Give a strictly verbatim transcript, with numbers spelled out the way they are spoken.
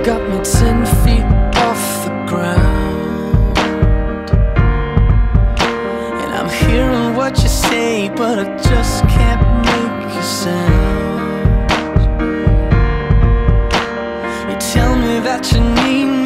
got me ten feet off the ground, and I'm hearing what you say, but I just can't make a sound. You tell me that you need